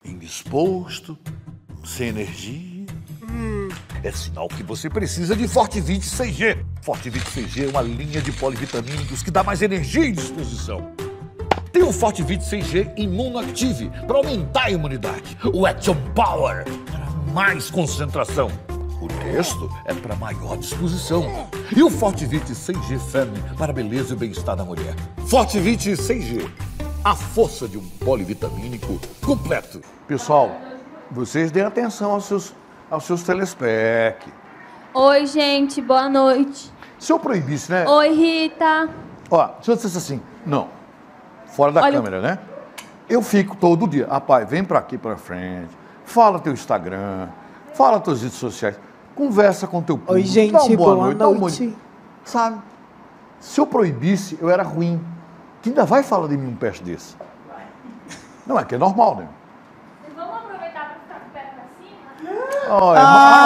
Indisposto, sem energia. É sinal que você precisa de Fortivite 6G. Fortivite 6G é uma linha de polivitamínicos que dá mais energia e disposição. Tem o Fortivite 6G Imunoactive para aumentar a imunidade. O Action Power para mais concentração. O texto é para maior disposição. E o Fortivite 6G Family para beleza e bem-estar da mulher. Fortivite 6G, a força de um polivitamínico completo. Pessoal, vocês deem atenção aos seus telespec. Oi, gente, boa noite. Se eu proibisse, né? Oi, Rita. Ó, se eu dissesse assim, não, fora da câmera, né? Eu fico todo dia, rapaz, vem pra aqui pra frente, fala teu Instagram, fala tuas redes sociais, conversa com teu público. Oi, gente, dá uma boa dá uma noite. Sabe? Se eu proibisse, eu era ruim. Que ainda vai falar de mim um peste desse? Não, é que é normal, né? Vamos aproveitar para ficar com o pé pra cima? Olha,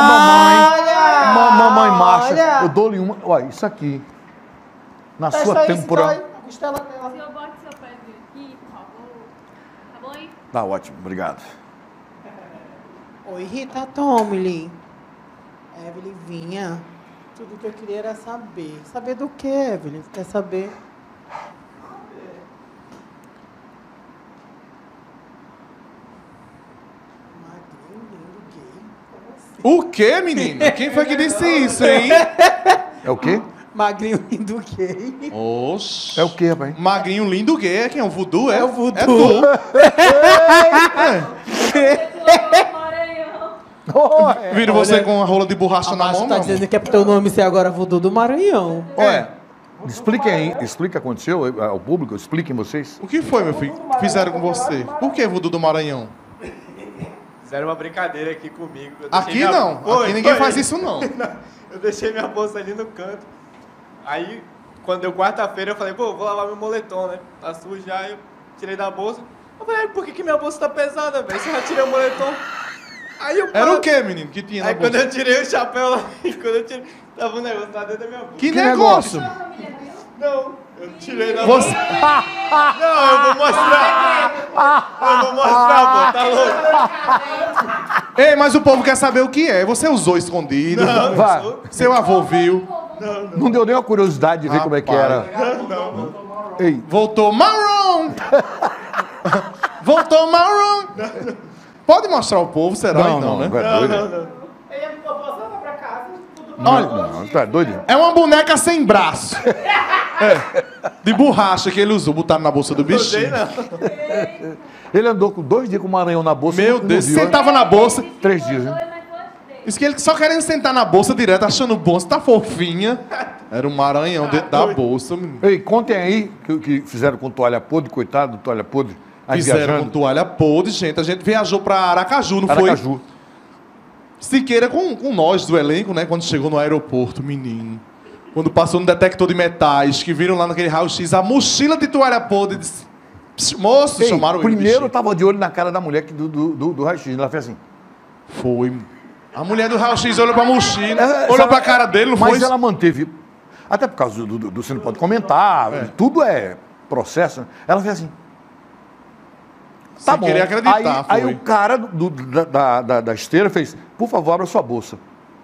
mamãe macha, eu dou-lhe uma. Olha, isso aqui. Na sua temporada. Se eu boto seu pezinho aqui, por favor. Tá bom, hein? Tá ótimo, obrigado. Oi, Rita Tomlin. Evelyn vinha. Tudo que eu queria era saber. Saber do que, Evelyn? Quer saber? Magrinho, lindo, gay. Como assim? O quê, menina? Quem foi que disse isso, hein? É o quê? Magrinho, lindo, gay. Oxi. É o quê, rapaz? Magrinho, lindo, gay. É quem? É o voodoo, é? É o voodoo. É tu. Viro você com a rola de borracha A na Márcia mão, tá meu dizendo amor. que é pro teu nome ser agora Voodoo do Maranhão. Olha, expliquem aí, explica o que aconteceu ao público, expliquem vocês. O que foi, meu filho? Fizeram com você? Por que voodoo do Maranhão? Fizeram uma brincadeira aqui comigo. Eu Aqui deixei não. Aqui ninguém faz isso, não. Eu deixei minha bolsa ali no canto. Aí, quando deu quarta-feira, eu falei, pô, vou lavar meu moletom, né? Tá sujo já. Aí eu tirei da bolsa. Eu falei, por que minha bolsa tá pesada, velho? Você já tirei o moletom. Aí eu Era o quê, menino, que tinha na Aí quando bolsa? eu tirei o chapéu lá, quando eu tirei, tava um negócio lá dentro da minha bolsa. Que negócio? Não, eu tirei da Você... bolsa. Não, eu vou mostrar. Eu vou mostrar, pô, tá louco? Ei, mas o povo quer saber o que é. Você usou escondido. Não, Vai. Seu avô viu. Não deu nem a curiosidade de ver como é que era. Ei, Voltou marrom! Voltou marrom! Pode mostrar ao povo, será? não, então, não, né? é doido. Olha, Não, tá doido? é uma boneca sem braço. É, de borracha que ele usou, botaram na bolsa do Não bichinho. sei, não. Ele andou com 2 dias com o Maranhão na bolsa. Meu não Deus, viu, né? sentava na bolsa. 3 dias, né? Isso que ele só querendo sentar na bolsa direto, achando bom, você tá fofinha. Era um Maranhão dentro da bolsa, menino. Ei, contem aí que fizeram com toalha podre, coitado do toalha podre. Aí Fizeram com viajando. toalha podre, gente. A gente viajou pra Aracaju, não Aracaju. foi? Siqueira com nós do elenco, né? Quando chegou no aeroporto, menino. Quando passou no detector de metais, que viram lá naquele raio-x a mochila de toalha podre. Disse, "Pss, moço, Ei, chamaram ele. primeiro eu bichinho." tava de olho na cara da mulher do raio-x. Ela fez assim. Foi. A mulher do raio-x olhou pra mochila, É, olhou sabe, pra cara dele, não mas foi? ela manteve. Até por causa do você não pode comentar, tudo é processo. Né? Ela fez assim. Tá Sem bom. querer acreditar, Aí foi. o cara da esteira fez, por favor, abra sua bolsa.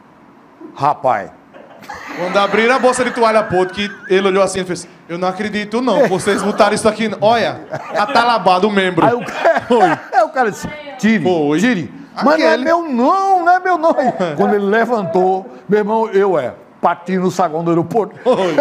Rapaz, Quando abriram a bolsa de toalha podre, que ele olhou assim e fez, eu não acredito não, vocês botaram isso aqui. Olha, atalabado o membro. aí o cara disse, tire, Foi. tire. Mas não é Aquele. meu não, não é meu não. Aí, quando ele levantou, meu irmão, patinho no saguão do aeroporto.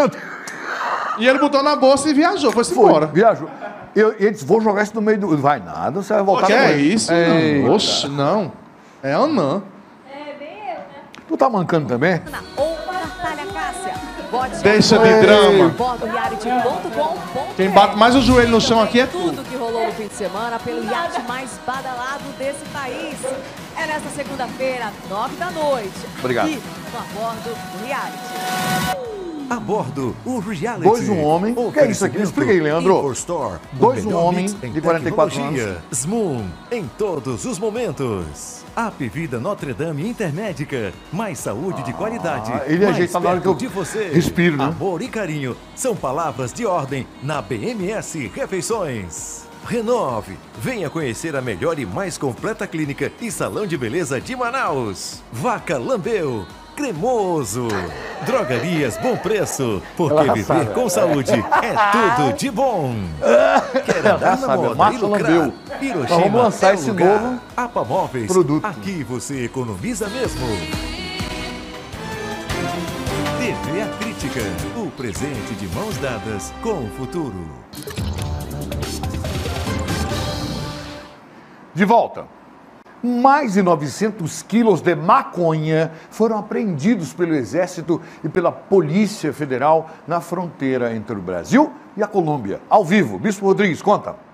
E ele botou na bolsa e viajou, foi-se Foi, embora. viajou. Ele disse, vou jogar isso no meio do... Vai nada, você vai voltar Que com é ele. isso? Eita. Não. Oxe, não. É Anã. É, bem eu, né? Tu tá mancando também? Ou Natália Cássia. Bote Deixa de drama. reality.com.br. Quem bate mais o joelho no chão aqui é tu. Tudo que rolou no fim de semana pelo iate mais badalado desse país. É nesta segunda-feira, 9 da noite. Obrigado. Aqui no A Bordo do Reality. A bordo, o reality. 2 um homem. O que é isso aqui? Me explica aí, Leandro. Store. 2 um homem de 44 anos. Smoon, em todos os momentos. App Vida Notre Dame Intermédica. Mais saúde de qualidade. Ele mais ajeita na hora que eu perto de você. respiro, né? Amor e carinho são palavras de ordem na BMS Refeições. Renove. Venha conhecer a melhor e mais completa clínica e salão de beleza de Manaus. Vaca Lambeu. Cremoso. Drogarias Bom Preço. Porque viver com saúde é tudo de bom. Quer andar na moda Marca e lucrar? Lambeu. Hiroshima Nós vamos lançar esse lugar. novo APA Móveis. produto. Aqui você economiza mesmo. TV A Crítica. O presente de mãos dadas com o futuro. De volta. Mais de 900 quilos de maconha foram apreendidos pelo Exército e pela Polícia Federal na fronteira entre o Brasil e a Colômbia. Ao vivo, Bispo Rodrigues, conta.